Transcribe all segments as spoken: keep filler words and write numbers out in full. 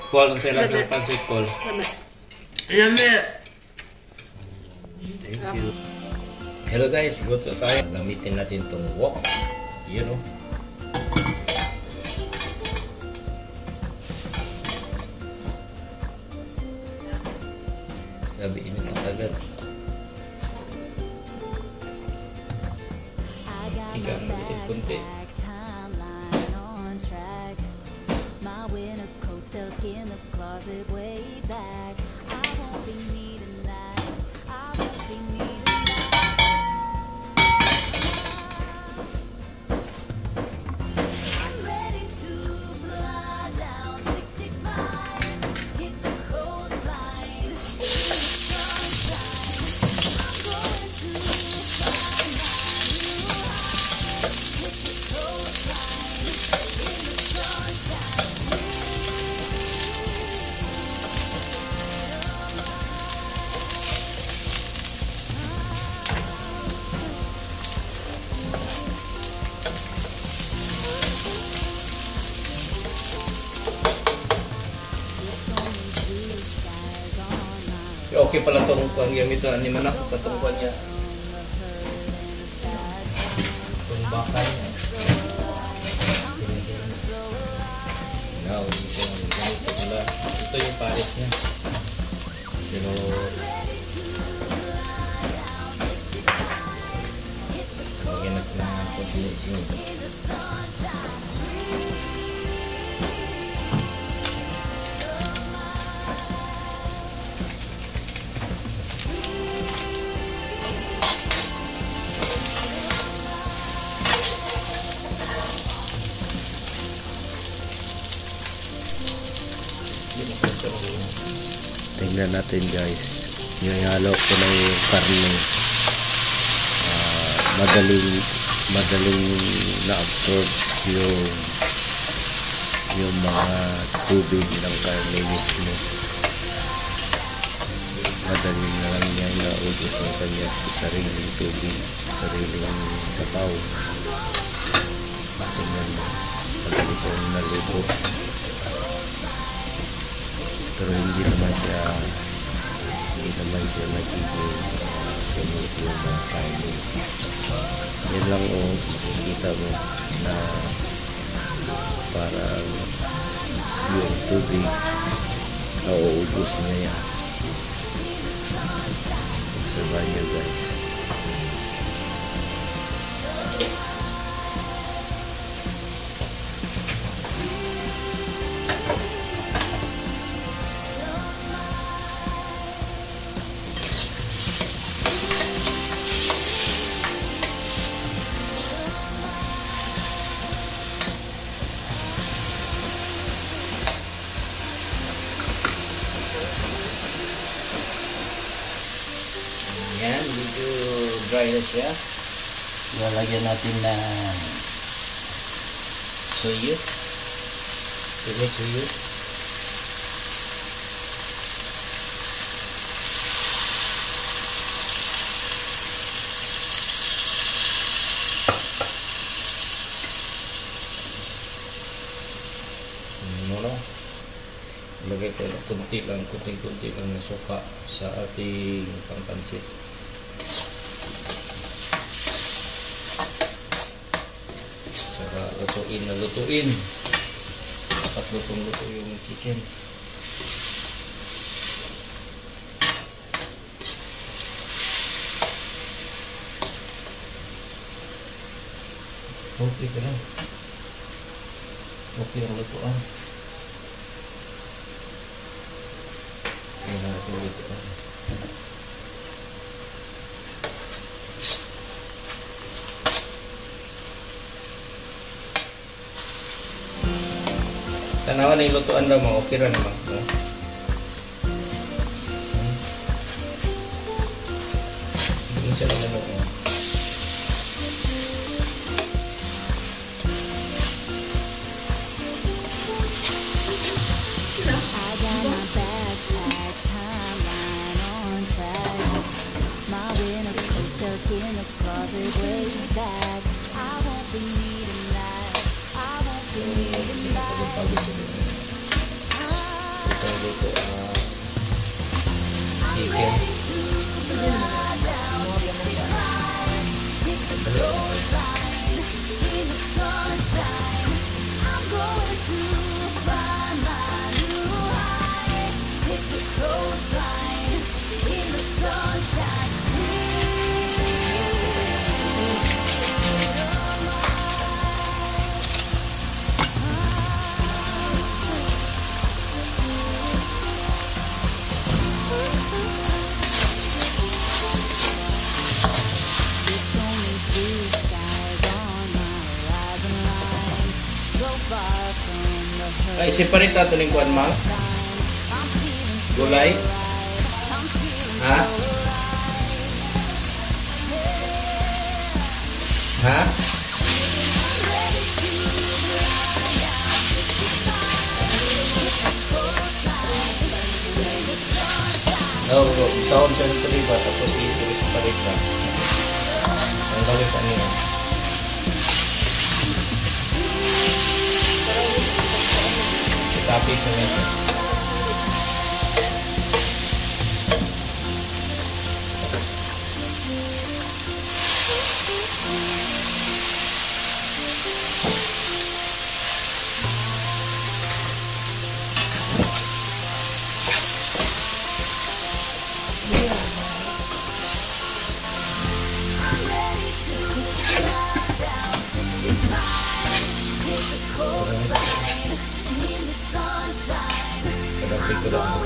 Paul, ang sila sa pansit, Paul. Ayan, Thank you. Hello guys, gusto tayo. Gamitin natin itong wok. You know. Grabe, init ang agad. Higa ang maliit kunti. Okay pala itong kuhan gamit ito. Ani man ako katong kuhan niya. Itong bakal niya. Now, ito ang ganito pala. Ito yung pares niya. Pero lagyan natin ng konti. Tingnan natin guys, yung halo ko na yung karne, uh, madaling madaling na-absorb yung yung mga tubig ng karne mismo. Madaling na lang niya naubos ng kanya sariling tubig, sariling sabaw. Tingnan mo, madali kong naluto. Pero hindi naman siya hindi naman siya nagiging uh, sunod yung mga kainin. Yan lang o kita mo na parang yung tubig nauubos niya yan. Observan nyo guys. Yan, medyo dry na siya. Lalagyan natin ng suyo. Pili suyo. Ano na? Ilagay ko lang kunti lang, kunti-kunti lang na suka sa ating pangpansit. Saka lutuin na lutuin. Dapat lutong-luto yung chicken. Okay ka lang. Okay ang lutuan. Ayan natin lutuan. Tanawan na yung lutuan daw mo, okay rin naman. No? Hindi siya lang naman. In the closet way back, I won't be needing that. I won't be needing that. chicken. Ay, separate nato ning kuan ma. Gulay. Ha? Ha? Oh, sound sa triba tapos ito separate ka. Ang gawin ka niya. Tapos na ito. Ko lang.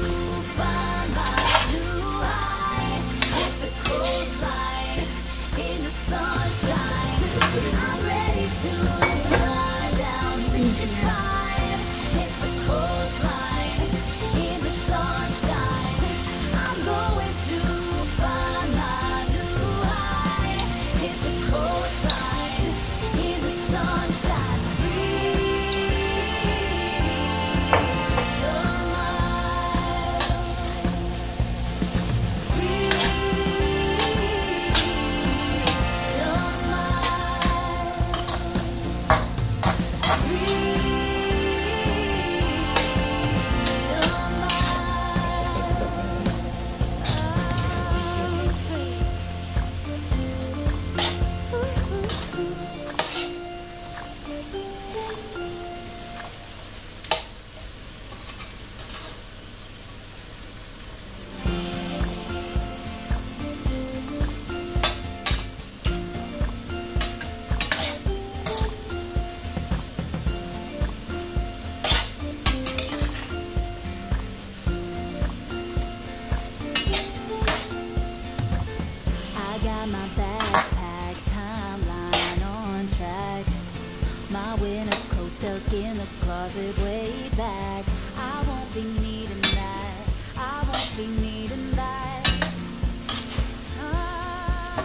Got my backpack, timeline on track. My winter coat stuck in the closet way back. I won't be needing that. I won't be needing that. Ah.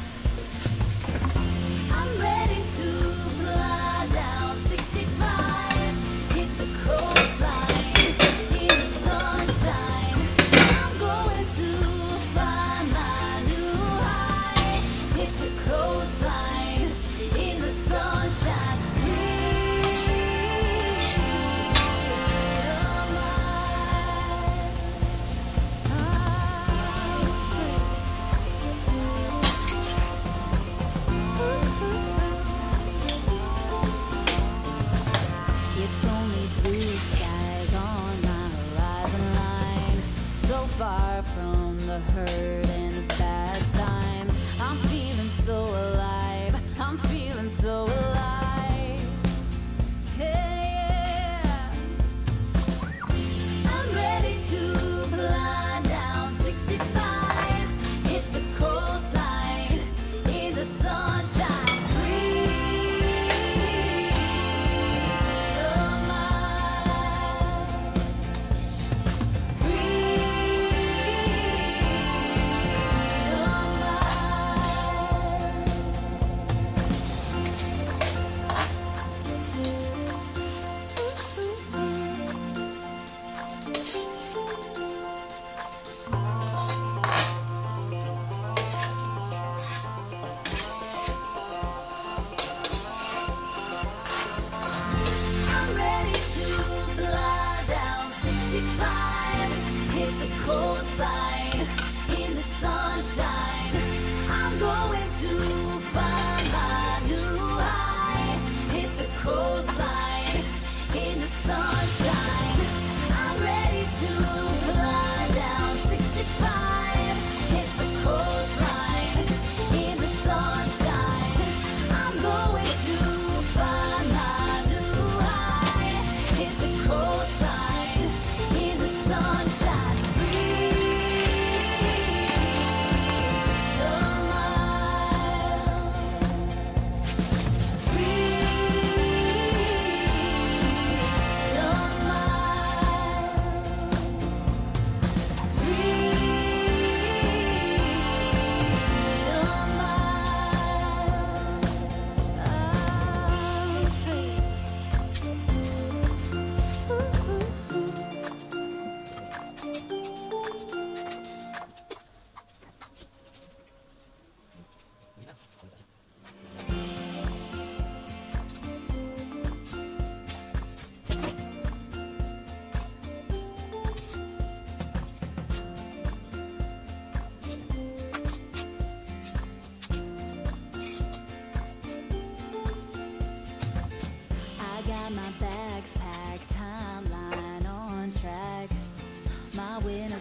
I'm ready to fly down sixty-five, hit the coastline, in the sunshine. I'm going to find my new high, hit the coastline, in the sunshine. Freedom.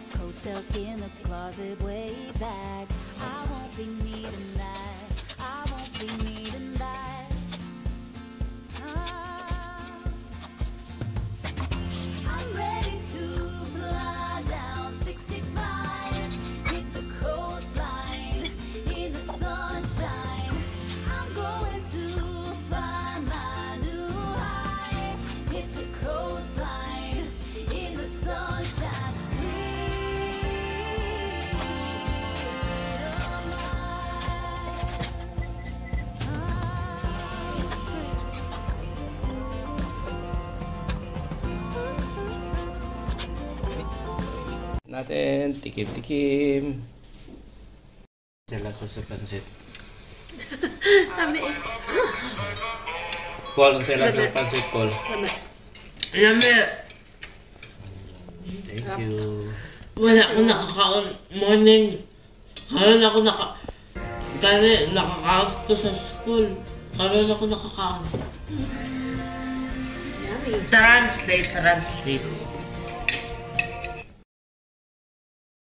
coat stuck in the closet way back. I won't be needing that. I won't be needing that. Ah. I'm ready to fly down sixty-five, hit the coastline in the sunshine. I'm going to find my new high, hit the coastline in the sunshine. Natin, tikim-tikim. Sila sa sa pansit. Kami eh. Paul, ang sila sa pansit, Paul. Kami. Yummy. Thank you. Wala akong nakakaon morning. Karoon ako naka... Dali, nakakaon ko sa school. Karoon ako nakakaon. Yummy. Translate, translate.